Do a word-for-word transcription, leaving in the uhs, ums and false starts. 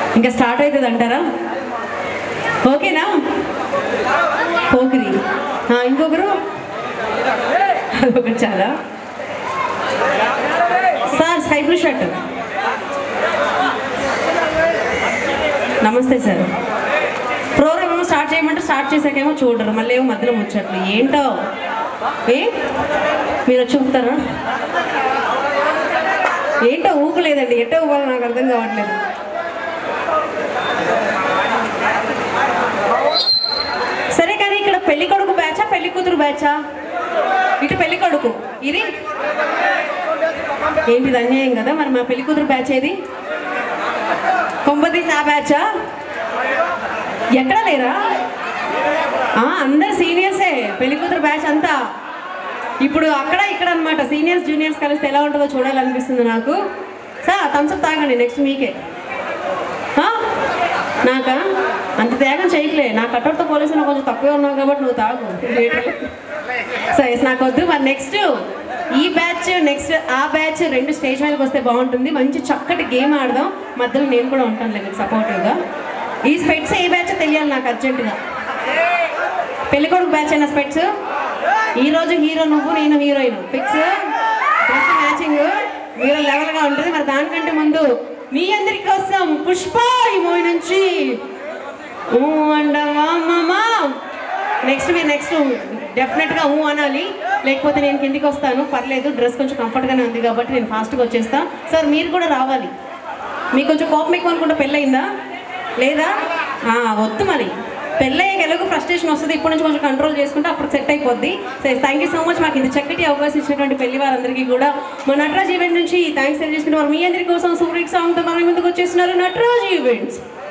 ఇంకా స్టార్ట్ అవుతుంది అంటారా? ఓకేనా? పోకిరి ఇంకొకరు అదొకటి చాలా. Sir sky blue shirt. నమస్తే సార్. ప్రోగ్రామ్ ఏమో స్టార్ట్ చేయమంటే స్టార్ట్ చేసాకేమో చూడరు, మళ్ళీ ఏమో మధ్యలో ముచ్చట్లు. ఏంటో ఏ మీరు వచ్చి ఊపుతారా? ఏంటో ఊపలేదండి, ఎట్టో ఊపాలో నాకు అర్థం కావట్లేదు. సరే కానీ ఇక్కడ పెళ్లి కొడుకు బ్యాచా పెళ్లి కూతురు బ్యాచా? ఇటు పెళ్లి కొడుకు, ఇది ఏంటిది అన్యాయం కదా. మరి మా పెళ్లి కూతురు బ్యాచ్ ఏది? కొంపతీసి ఆ బ్యాచా? ఎక్కడా లేరా? అందరు సీనియర్సే పెళ్లి కూతురు బ్యాచ్ అంతా. ఇప్పుడు అక్కడ ఇక్కడ అనమాట సీనియర్స్ జూనియర్స్ కలిస్తే ఎలా ఉంటుందో చూడాలనిపిస్తుంది నాకు. సార్ థమ్స్అప్ తాగండి, నెక్స్ట్ మీకే. నాకా అంత త్యాగం చేయట్లే, నా కట్టడితో పోలీసు నువ్వు కొంచెం తక్కువే ఉన్నావు కాబట్టి నువ్వు తాగు. సో ఎస్ నాకు వద్దు. మరి నెక్స్ట్ ఈ బ్యాచ్ నెక్స్ట్ ఆ బ్యాచ్ రెండు స్టేజ్ మీదకి వస్తే బాగుంటుంది. మంచి చక్కటి గేమ్ ఆడదాం, మధ్యలో నేను కూడా ఉంటాను లేదు సపోర్టివ్గా. ఈ స్పెట్స్ ఏ బ్యాచ్ తెలియాలి నాకు అర్జెంటుగా. పెళ్ళికొడుకు బ్యాచ్ అయినా స్పెట్స్. ఈరోజు హీరో నువ్వు, నేను heroine fix. Dress matching hero లెవెల్గా ఉంటుంది. మరి దానికంటే ముందు మీ అందరి కోసం పుష్ప ఈ మూవీ నుంచి ఊ అండమా. నెక్స్ట్ మీరు నెక్స్ట్ డెఫినెట్గా ఊ అనాలి, లేకపోతే నేను కిందికి వస్తాను. పర్లేదు, డ్రెస్ కొంచెం కంఫర్ట్గానే ఉంది కాబట్టి నేను ఫాస్ట్గా వచ్చేస్తాను. సార్ మీరు కూడా రావాలి. మీకు కొంచెం కోపం ఎక్కువ అనుకుంటే పెళ్ళయిందా లేదా? వద్దు మరి, పెళ్ళయ్యాక ఎలాగో ఫ్రస్ట్రేషన్ వస్తుంది. ఇప్పటి నుంచి కొంచెం కంట్రోల్ చేసుకుంటే అప్పుడు సెట్ అయిపోద్ది. So thank you so much మాకు ఇంత చక్కటి అవకాశం ఇచ్చినటువంటి పెళ్లి వారందరికీ కూడా మా నటరాజ్ ఈవెంట్ నుంచి థ్యాంక్స్ తెలియజేసుకుంటే వారు మీ అందరి కోసం సూపర్ హిట్ సాంగ్తో మన ముందుకు వచ్చేస్తున్నారు నటరాజ్ ఈవెంట్స్.